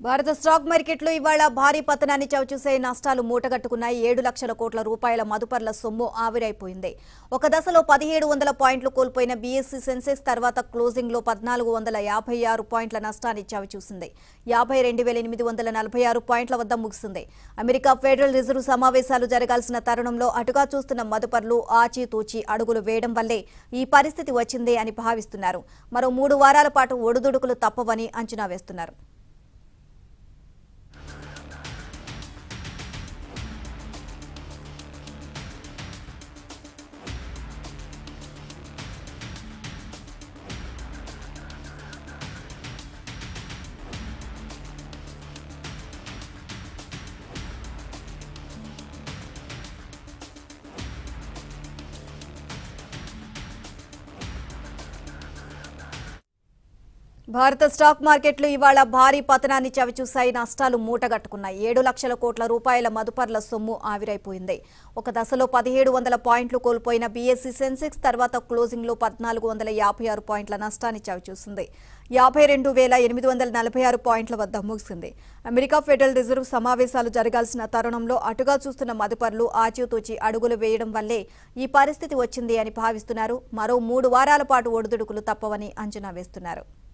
భారత స్టాక్ మార్కెట్లో ఇవాళ భారీ పతనాన్ని చవిచూసే నష్టాలు మూటగట్టుకున్నాయి. 7 లక్షల కోట్ల రూపాయల మదుపర్ల సొమ్ము ఆవిరైపోయింది. ఒక దశలో 1700 పాయింట్లు కోల్పోయిన బీఎస్సీ సెన్సెక్స్ తర్వాత క్లోజింగ్ లో 1456 పాయింట్ల నష్టాన్ని చవిచూసింది. 52,846 పాయింట్ల వద్ద ముగిసింది. అమెరికా ఫెడరల్ రిజర్వ్ సమావేశాలు జరగాల్సిన తరుణంలో అటుగా చూస్తున్న మదుపర్లు ఆచితూచి అడుగులు వేయడం వల్లే ఈ పరిస్థితి వచ్చింది అని భావిస్తున్నారు. మరో 3 వారాల పాటు ఒడుదుడుకులు తప్పవని అంచనా వేస్తున్నారు. భారత స్టాక్ మార్కెట్లు ఇవాళ భారీ పతనాన్ని చవిచూశాయి. నష్టాలు మూటగట్టుకున్నాయి. 7 లక్షల కోట్ల రూపాయల మదుపర్ల సొమ్ము ఆవిరైపోయింది. ఒక దశలో 1700 పాయింట్లు కోల్పోయిన బీఎస్సీ సెన్సెక్స్ తర్వాత క్లోజింగ్ లో 1456 పాయింట్ల నష్టాన్ని చవిచూసింది. 52,846 పాయింట్ల వద్ద ముగిసింది. అమెరికా ఫెడరల్ రిజర్వ్ సమావేశాలు జరగాల్సిన తరుణంలో అటుగా చూస్తున్న మదుపర్లు ఆచితూచి అడుగులు వేయడం వల్లే ఈ పరిస్థితి వచ్చింది అని భావిస్తున్నారు. మరో 3 వారాల పాటు ఒడిదుడుకులు తప్పవని అంచనా వేస్తున్నారు.